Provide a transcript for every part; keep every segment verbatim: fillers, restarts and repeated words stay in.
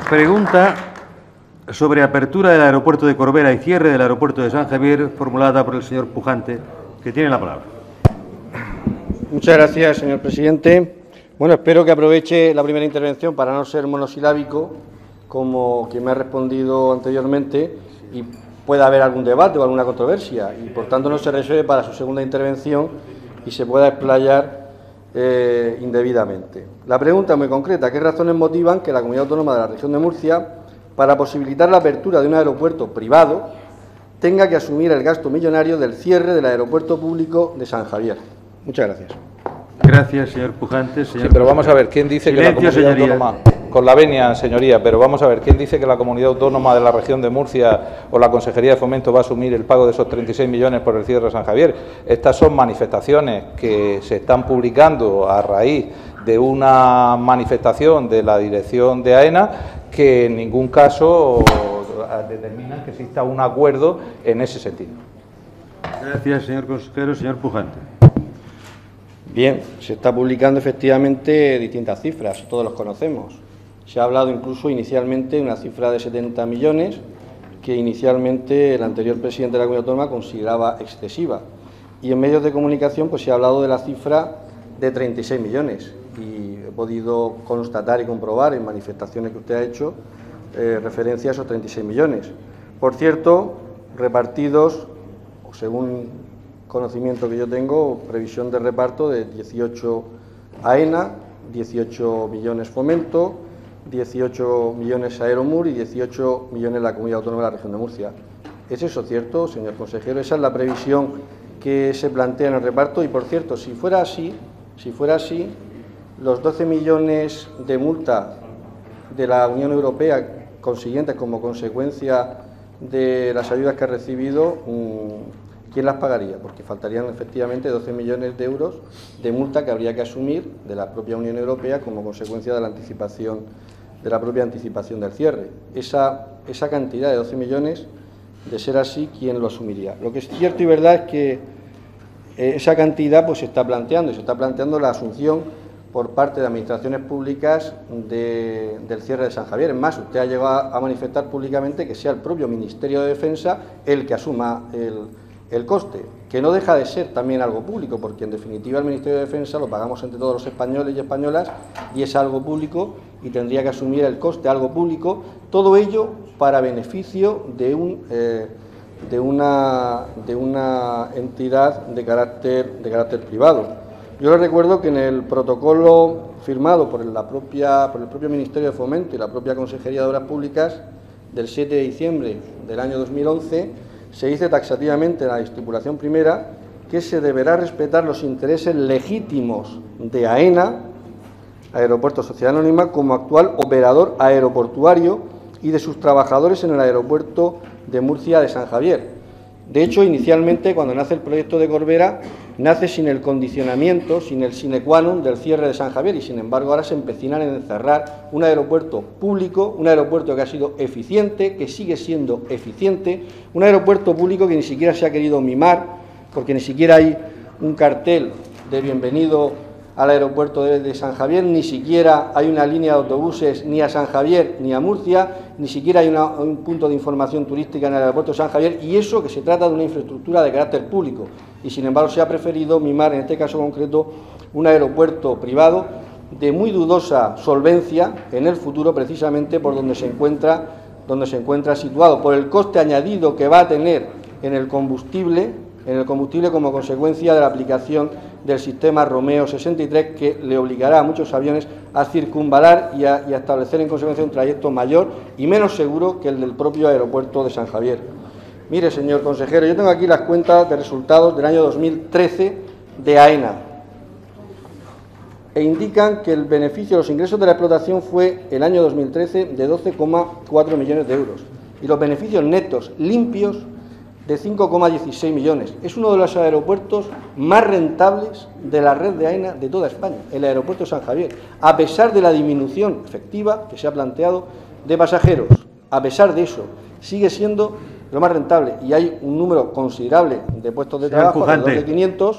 Pregunta sobre apertura del aeropuerto de Corbera y cierre del aeropuerto de San Javier, formulada por el señor Pujante, que tiene la palabra. Muchas gracias, señor presidente. Bueno, espero que aproveche la primera intervención para no ser monosilábico, como quien me ha respondido anteriormente, y pueda haber algún debate o alguna controversia, y por tanto no se reserve para su segunda intervención y se pueda explayar eh, indebidamente. La pregunta es muy concreta: ¿qué razones motivan que la Comunidad Autónoma de la Región de Murcia, para posibilitar la apertura de un aeropuerto privado, tenga que asumir el gasto millonario del cierre del aeropuerto público de San Javier? Muchas gracias. Gracias, señor Pujante. Señor sí, pero vamos a ver, ¿quién dice Silencio, que la Comunidad señoría. Autónoma... Con la venia, señoría, pero vamos a ver, ¿quién dice que la Comunidad Autónoma de la Región de Murcia o la Consejería de Fomento va a asumir el pago de esos treinta y seis millones por el cierre de San Javier? Estas son manifestaciones que se están publicando a raíz de una manifestación de la dirección de AENA que en ningún caso determina que exista un acuerdo en ese sentido. Gracias, señor consejero. Señor Pujante. Bien, se está publicando efectivamente distintas cifras, todos los conocemos. Se ha hablado incluso inicialmente de una cifra de setenta millones, que inicialmente el anterior presidente de la Comunidad Autónoma consideraba excesiva. Y en medios de comunicación pues se ha hablado de la cifra de treinta y seis millones. Y he podido constatar y comprobar en manifestaciones que usted ha hecho eh, referencia a esos treinta y seis millones. Por cierto, repartidos, según conocimiento que yo tengo, previsión de reparto de dieciocho AENA, dieciocho millones Fomento, dieciocho millones Aeromur y dieciocho millones la Comunidad Autónoma de la Región de Murcia. ¿Es eso cierto, señor consejero? Esa es la previsión que se plantea en el reparto. Y, por cierto, si fuera así, si fuera así, los doce millones de multa de la Unión Europea consiguientes como consecuencia de las ayudas que ha recibido, ¿quién las pagaría? Porque faltarían efectivamente doce millones de euros de multa que habría que asumir de la propia Unión Europea como consecuencia de la anticipación, de la propia anticipación del cierre. Esa, esa cantidad de doce millones, de ser así, ¿quién lo asumiría? Lo que es cierto y verdad es que eh, esa cantidad pues se está planteando, y se está planteando la asunción por parte de administraciones públicas de, del cierre de San Javier. Es más, usted ha llegado a manifestar públicamente que sea el propio Ministerio de Defensa el que asuma el el coste, que no deja de ser también algo público, porque en definitiva el Ministerio de Defensa lo pagamos entre todos los españoles y españolas y es algo público y tendría que asumir el coste algo público, todo ello para beneficio de, un, eh, de, una, de una entidad de carácter, de carácter privado. Yo les recuerdo que en el protocolo firmado por, la propia, por el propio Ministerio de Fomento y la propia Consejería de Obras Públicas del siete de diciembre del año dos mil once, se dice taxativamente en la estipulación primera que se deberá respetar los intereses legítimos de AENA, Aeropuertos Sociedad Anónima, como actual operador aeroportuario y de sus trabajadores en el aeropuerto de Murcia de San Javier. De hecho, inicialmente, cuando nace el proyecto de Corbera, nace sin el condicionamiento, sin el sine qua non del cierre de San Javier y, sin embargo, ahora se empecinan en cerrar un aeropuerto público, un aeropuerto que ha sido eficiente, que sigue siendo eficiente, un aeropuerto público que ni siquiera se ha querido mimar, porque ni siquiera hay un cartel de bienvenido al aeropuerto de, de San Javier, ni siquiera hay una línea de autobuses ni a San Javier ni a Murcia, ni siquiera hay una, un punto de información turística en el aeropuerto de San Javier, y eso que se trata de una infraestructura de carácter público, y sin embargo se ha preferido mimar, en este caso concreto, un aeropuerto privado de muy dudosa solvencia en el futuro, precisamente por donde se encuentra, donde se encuentra situado, por el coste añadido que va a tener en el combustible, en el combustible como consecuencia de la aplicación del sistema Romeo sesenta y tres, que le obligará a muchos aviones a circunvalar y a, y a establecer en consecuencia un trayecto mayor y menos seguro que el del propio aeropuerto de San Javier. Mire, señor consejero, yo tengo aquí las cuentas de resultados del año dos mil trece de AENA e indican que el beneficio, los ingresos de la explotación fue el año dos mil trece de doce coma cuatro millones de euros y los beneficios netos limpios de cinco coma dieciséis millones. Es uno de los aeropuertos más rentables de la red de AENA de toda España, el aeropuerto de San Javier, a pesar de la disminución efectiva que se ha planteado de pasajeros. A pesar de eso, sigue siendo lo más rentable y hay un número considerable de puestos de trabajo, alrededor de quinientos,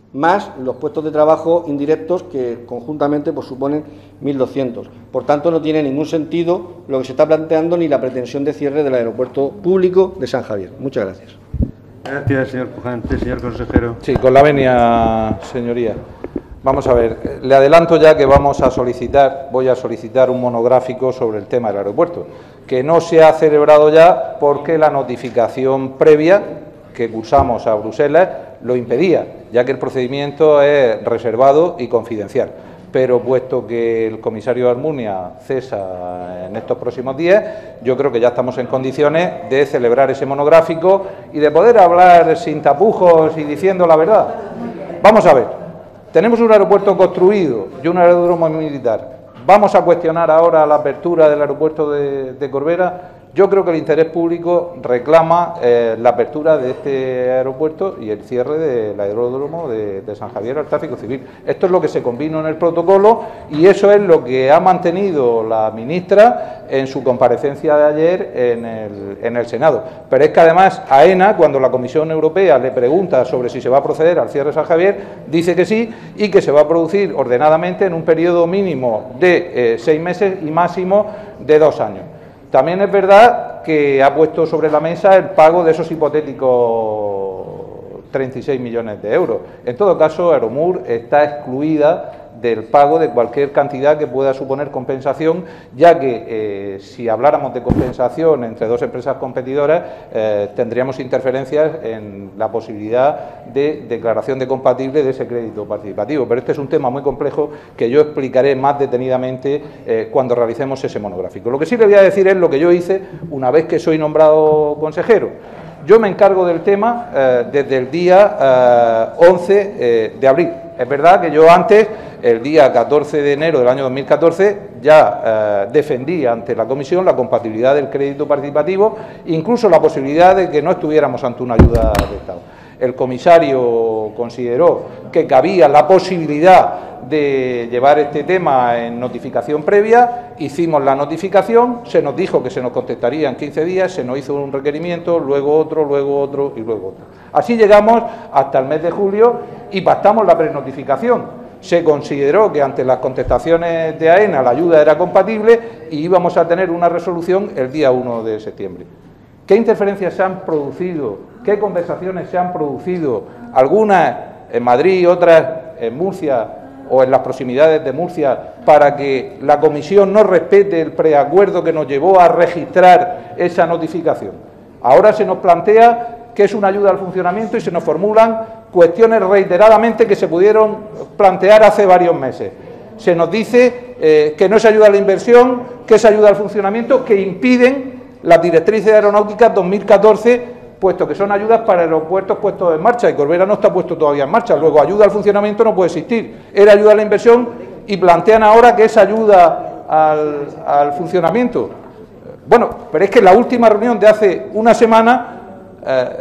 más los puestos de trabajo indirectos que conjuntamente pues, suponen mil doscientos. Por tanto, no tiene ningún sentido lo que se está planteando ni la pretensión de cierre del aeropuerto público de San Javier. Muchas gracias. Gracias, señor Pujante. Señor consejero. Sí, con la venia, señoría. Vamos a ver, le adelanto ya que vamos a solicitar, voy a solicitar un monográfico sobre el tema del aeropuerto, que no se ha celebrado ya porque la notificación previa que cursamos a Bruselas lo impedía, ya que el procedimiento es reservado y confidencial. Pero puesto que el comisario Almunia cesa en estos próximos días, yo creo que ya estamos en condiciones de celebrar ese monográfico y de poder hablar sin tapujos y diciendo la verdad. Vamos a ver, tenemos un aeropuerto construido y un aeródromo militar. ¿Vamos a cuestionar ahora la apertura del aeropuerto de, de Corbera? Yo creo que el interés público reclama eh, la apertura de este aeropuerto y el cierre del aeródromo de, de San Javier al tráfico civil. Esto es lo que se convino en el protocolo y eso es lo que ha mantenido la ministra en su comparecencia de ayer en el, en el Senado. Pero es que además AENA, cuando la Comisión Europea le pregunta sobre si se va a proceder al cierre de San Javier, dice que sí y que se va a producir ordenadamente en un periodo mínimo de eh, seis meses y máximo de dos años. También es verdad que ha puesto sobre la mesa el pago de esos hipotéticos treinta y seis millones de euros. En todo caso, Aeromur está excluida del pago de cualquier cantidad que pueda suponer compensación, ya que eh, si habláramos de compensación entre dos empresas competidoras, eh, tendríamos interferencias en la posibilidad de declaración de compatible de ese crédito participativo. Pero este es un tema muy complejo que yo explicaré más detenidamente eh, cuando realicemos ese monográfico. Lo que sí le voy a decir es lo que yo hice una vez que soy nombrado consejero. Yo me encargo del tema eh, desde el día eh, once eh, de abril. Es verdad que yo antes, el día catorce de enero del año dos mil catorce, ya eh, defendí ante la Comisión la compatibilidad del crédito participativo, incluso la posibilidad de que no estuviéramos ante una ayuda de Estado. El comisario consideró que cabía la posibilidad de llevar este tema en notificación previa, hicimos la notificación, se nos dijo que se nos contestaría en quince días, se nos hizo un requerimiento, luego otro, luego otro y luego otro. Así llegamos hasta el mes de julio y pactamos la prenotificación. Se consideró que ante las contestaciones de AENA la ayuda era compatible y íbamos a tener una resolución el día uno de septiembre. ¿Qué interferencias se han producido? ¿Qué conversaciones se han producido? Algunas en Madrid, otras en Murcia o en las proximidades de Murcia, para que la Comisión no respete el preacuerdo que nos llevó a registrar esa notificación. Ahora se nos plantea que es una ayuda al funcionamiento y se nos formulan cuestiones reiteradamente que se pudieron plantear hace varios meses. Se nos dice eh, que no es ayuda a la inversión, que es ayuda al funcionamiento, que impiden las directrices de aeronáutica dos mil catorce, puesto que son ayudas para aeropuertos puestos en marcha y Corbera no está puesto todavía en marcha. Luego, ayuda al funcionamiento no puede existir. Era ayuda a la inversión y plantean ahora que es ayuda al, al funcionamiento. Bueno, pero es que la última reunión de hace una semana eh,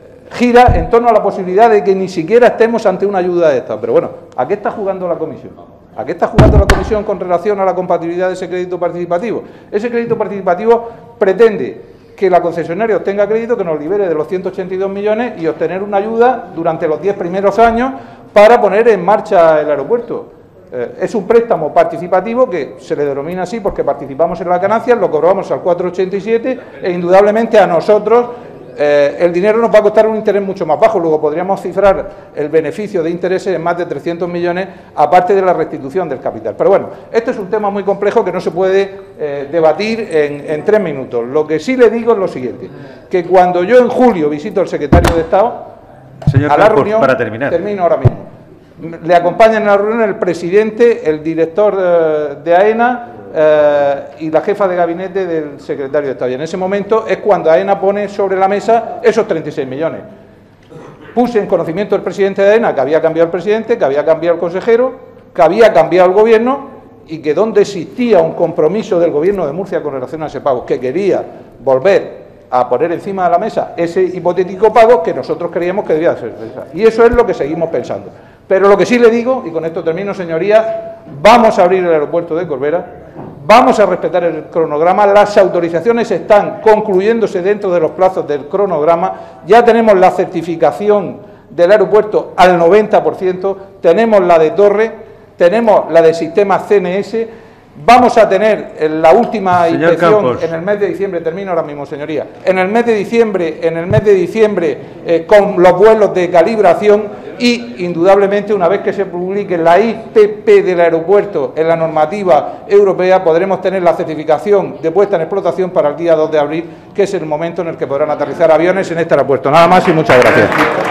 gira en torno a la posibilidad de que ni siquiera estemos ante una ayuda de Estado. Pero bueno, ¿a qué está jugando la Comisión? ¿A qué está jugando la Comisión con relación a la compatibilidad de ese crédito participativo? Ese crédito participativo pretende que la concesionaria obtenga crédito, que nos libere de los ciento ochenta y dos millones y obtener una ayuda durante los diez primeros años para poner en marcha el aeropuerto. Eh, es un préstamo participativo que se le denomina así porque participamos en las ganancias, lo cobramos al cuatro coma ochenta y siete e indudablemente a nosotros eh, el dinero nos va a costar un interés mucho más bajo. Luego podríamos cifrar el beneficio de intereses en más de trescientos millones, aparte de la restitución del capital. Pero bueno, este es un tema muy complejo que no se puede eh, debatir en, en tres minutos. Lo que sí le digo es lo siguiente, que cuando yo en julio visito al secretario de Estado, Señor a la Campos, reunión, para terminar. termino ahora mismo, le acompañan en la reunión el presidente, el director de, de AENA, Eh, y la jefa de gabinete del secretario de Estado. Y en ese momento es cuando AENA pone sobre la mesa esos treinta y seis millones. Puse en conocimiento del presidente de AENA que había cambiado el presidente, que había cambiado el consejero, que había cambiado el gobierno y que donde existía un compromiso del gobierno de Murcia con relación a ese pago, que quería volver a poner encima de la mesa ese hipotético pago que nosotros creíamos que debía ser. Y eso es lo que seguimos pensando. Pero lo que sí le digo, y con esto termino, señoría, vamos a abrir el aeropuerto de Corbera, vamos a respetar el cronograma, las autorizaciones están concluyéndose dentro de los plazos del cronograma, ya tenemos la certificación del aeropuerto al noventa por ciento, tenemos la de Torre, tenemos la de sistema C N S, vamos a tener la última Señor inspección Campos. en el mes de diciembre, termino ahora mismo, señoría, en el mes de diciembre, en el mes de diciembre eh, con los vuelos de calibración y, indudablemente, una vez que se publique la I P P del aeropuerto en la normativa europea, podremos tener la certificación de puesta en explotación para el día dos de abril, que es el momento en el que podrán aterrizar aviones en este aeropuerto. Nada más y muchas gracias.